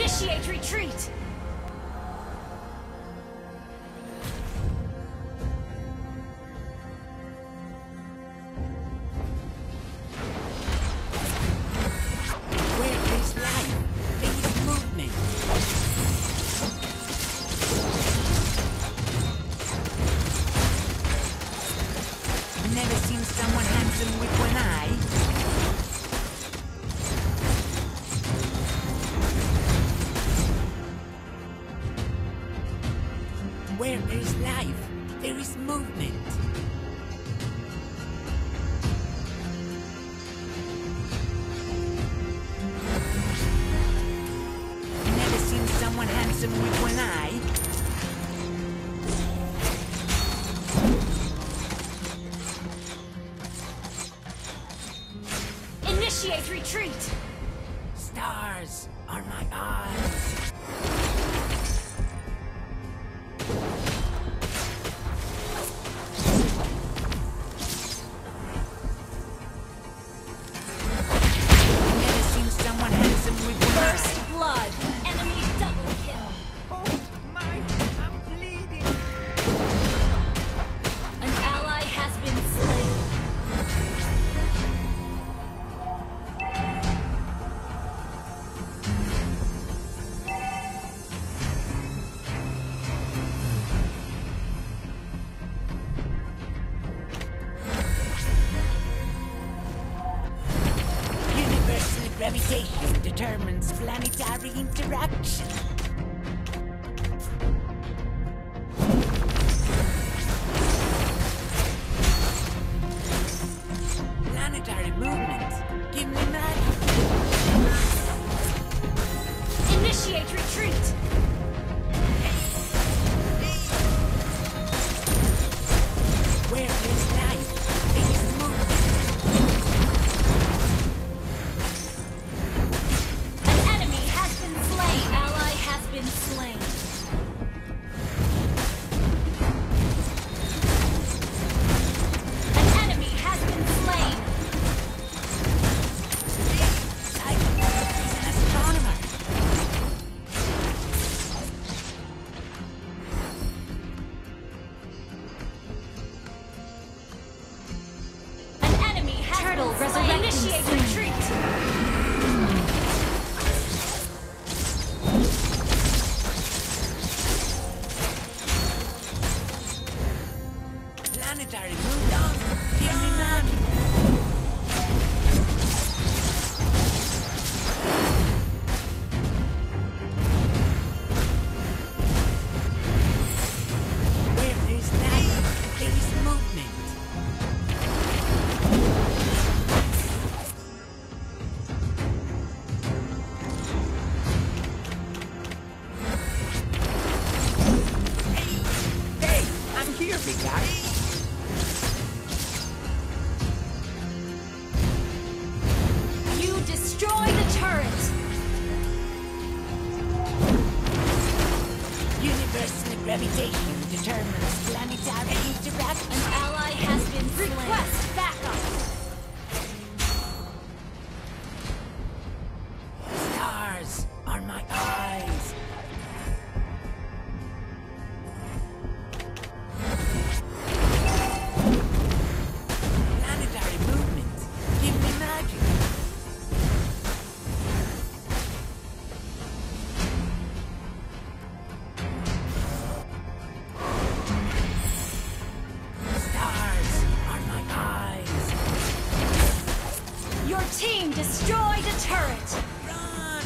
Initiate retreat! Never seen someone handsome with one eye. Where there is life, there is movement. Never seen someone handsome with one eye. Initiate retreat! Stars are my eyes. Never seen someone handsome with one eye. First blood! Enemy double kill! Oh my, I'm bleeding. An ally has been slain. Universal gravitation determines planetary interaction. Planetary movement. Give me magic. Initiate retreat! Where is life? There is movement. An enemy has been slain! Ally has been slain. An enemy has been slain! He's an astronomer. An enemy has Turtle been slain! resurrecting Initiate soon. retreat! Planetary movement. Give me magic. Where there is life, there is movement. Hey, I'm here, big guy. You destroy the turret! Universal gravitation determines planetary interaction. An ally has been slain. Request backup! Stars are my eyes. Planetary movement. Give me magic. Stars are my eyes. Your team destroyed a turret! Run!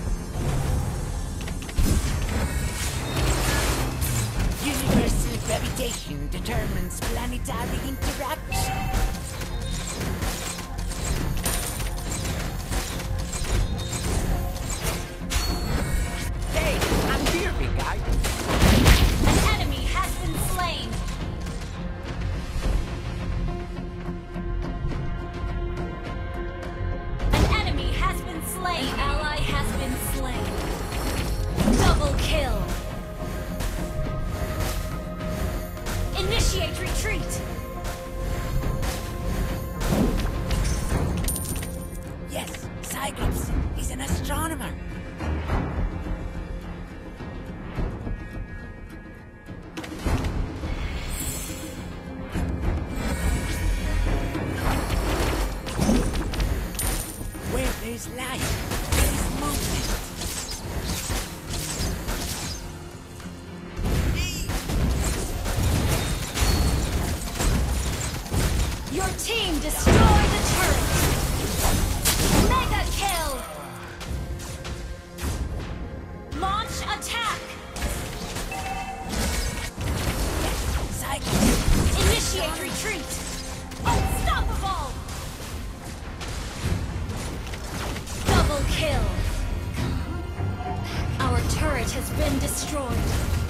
Universal gravitation determines planetary interaction. Hey, I'm here, big guy. An enemy has been slain! An enemy has been slain! An ally has been slain! Double kill! Initiate retreat! Yes, Cyclops. He's an astronomer. is life. There is movement. Your team destroyed the turret! Mega kill! Launch attack! Cyclops. Initiate retreat! Unstoppable! Double kill! Our turret has been destroyed.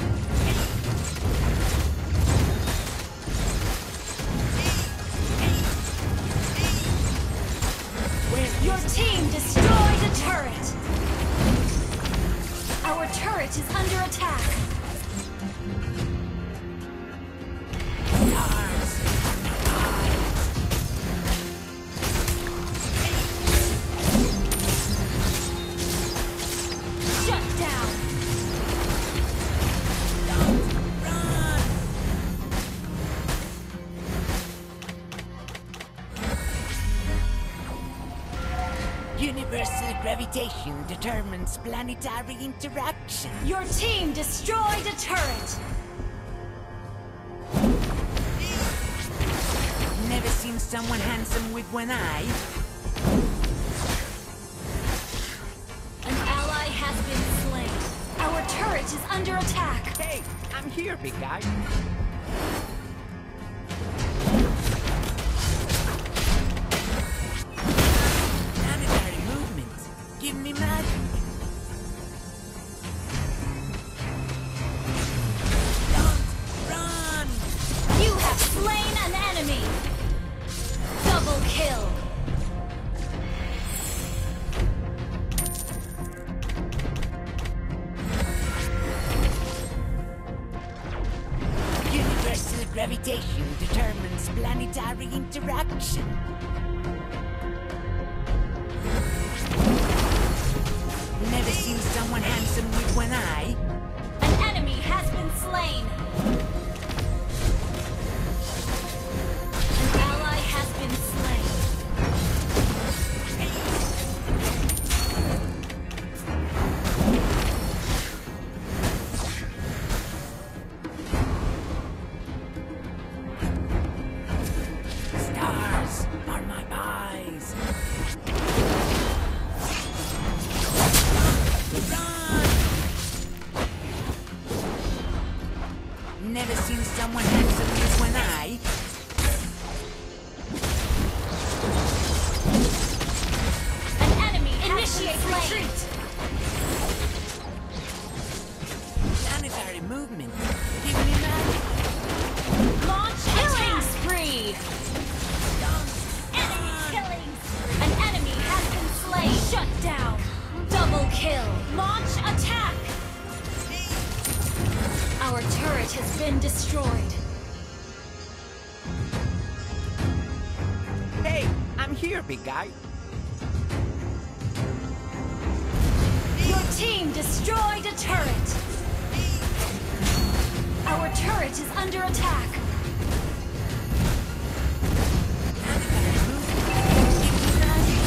Your team destroyed a turret! Our turret is under attack! Shut down! Universal gravitation determines planetary interaction. Your team destroyed a turret! Never seen someone handsome with one eye. An ally has been slain. Our turret is under attack. Hey, I'm here, big guy. Planetary movement. Give me magic. Don't run! You have slain an enemy! Double kill! Universal gravitation determines planetary interaction. Never seen someone handsome with one eye. An enemy has been slain! An ally has been slain. Stars are my eyes. Run! Never seen someone handsome with one eye. An enemy initiate retreat! Planetary movement. Give me magic. Launch killing spree! Enemy killing spree! An enemy has been slain! Shut down! Double kill! Launch attack! Our turret has been destroyed. Hey, I'm here, big guy. Your team destroyed a turret! Our turret is under attack! Planetary movement. Give me magic.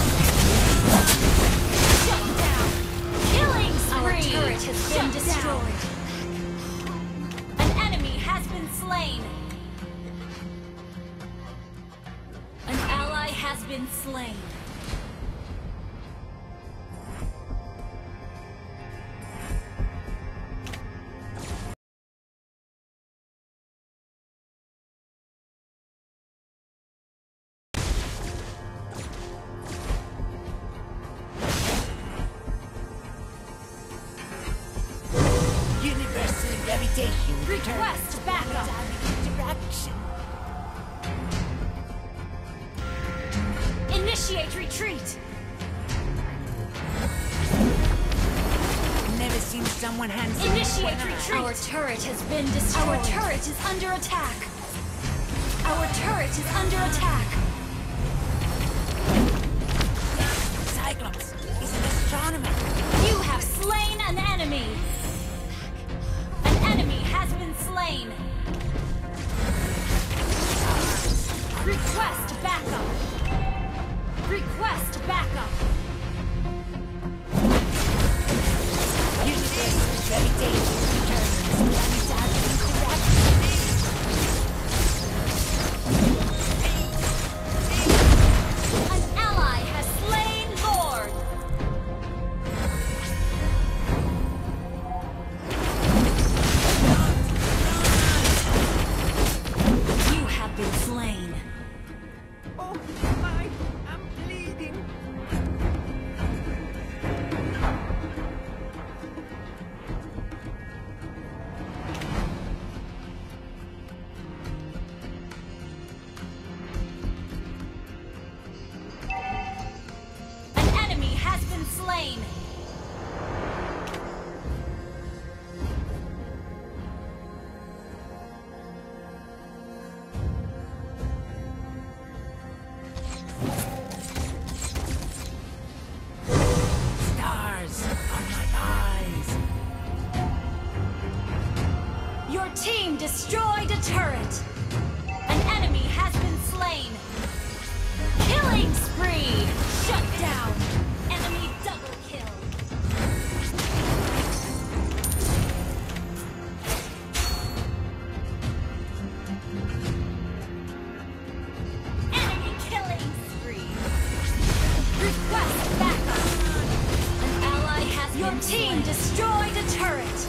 Shut down! Killing spree! Our turret has been destroyed. An enemy has been slain. An ally has been slain. Universal gravitation Request determines backup. planetary interaction. Initiate retreat! Never seen someone handsome. Initiate with one eye. retreat! Our turret has been destroyed. Our turret is under attack. Our turret is under attack. Cyclops is an astronomer. You have slain an enemy. An enemy has been slain. Request backup. Request backup. Very dangerous returns. Planetary An ally has slain Lord. You have been slain. Oh my, I'm bleeding. An enemy has been slain. stars are my eyes. Your team destroyed a turret. An enemy has been slain. Killing spree. Shut down. Enemy double kill. Enemy killing spree. Request backup. An ally has Your team destroyed a turret.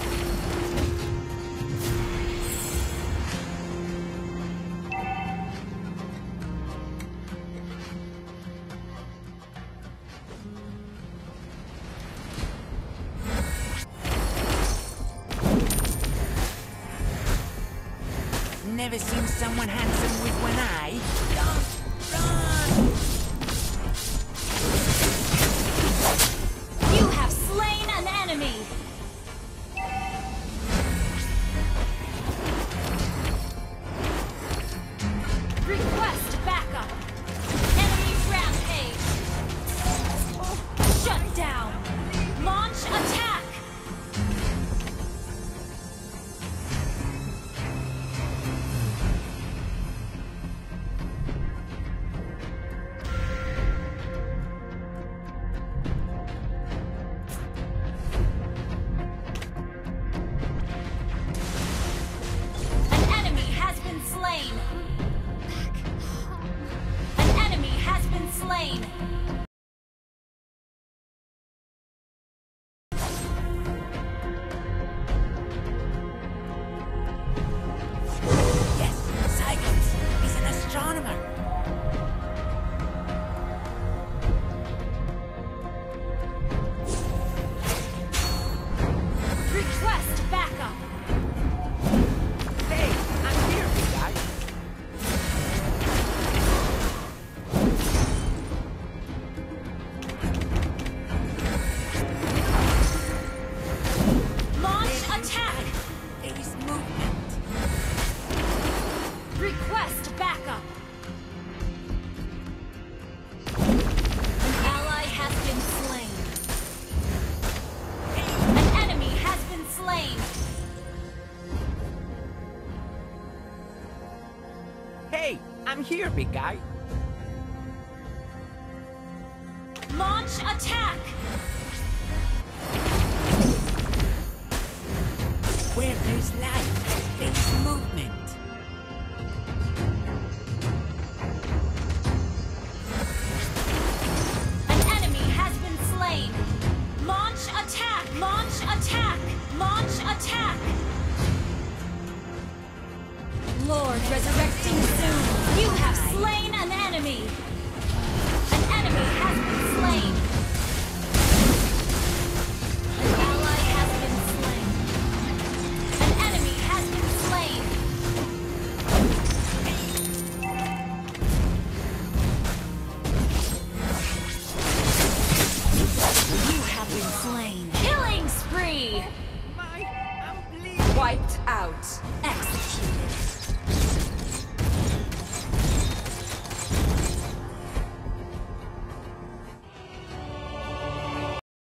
Never seen someone handsome with one eye. Don't run! You have slain an enemy. Request backup. Enemy rampage. Shut down. Launch attack. An enemy has been slain. An enemy has been slain. Yes, Cyclops. He's an astronomer. Request backup. Hey, I'm here, big guy. Launch attack. Phase movement. Request backup. An ally has been slain. An enemy has been slain. Hey, I'm here, big guy. Launch attack. Where there's life, phase movement. An enemy has been slain. Launch attack. Launch attack. Launch attack. Lord resurrecting soon. You have slain an enemy. An enemy has been slain. An ally has been slain. An enemy has been slain. You have been slain. Killing spree. My, I'm bleeding. Wiped out.